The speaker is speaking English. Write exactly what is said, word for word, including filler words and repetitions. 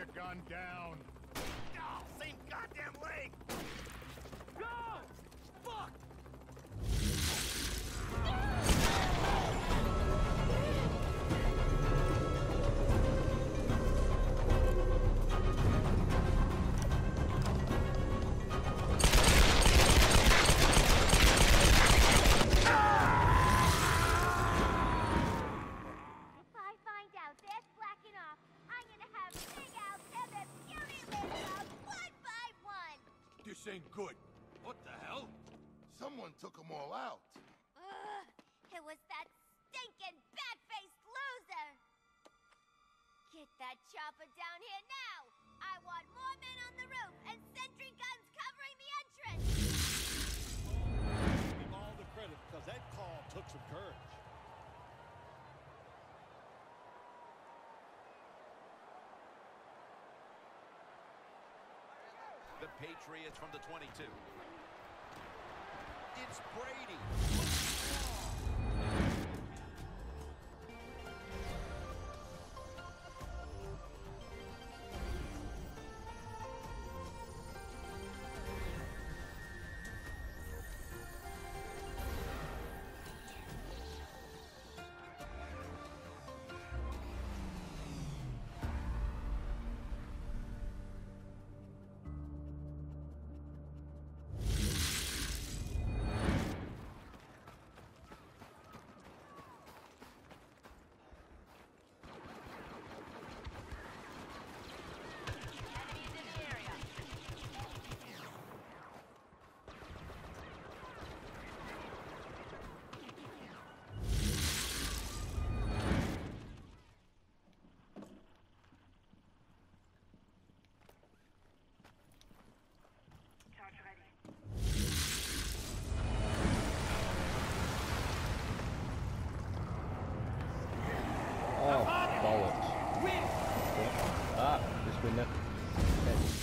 your gun down. Oh, same goddamn leg! Go! Fuck! This ain't good. What the hell? Someone took them all out. Ugh, it was that stinking bat-faced loser! Get that chopper down here now! I want more men on the roof and sentry guns covering the entrance! Give him all the credit, because that call took some courage. The Patriots from the twenty-two. It's Brady. Oh, bollocks. Ah, just win that. Okay.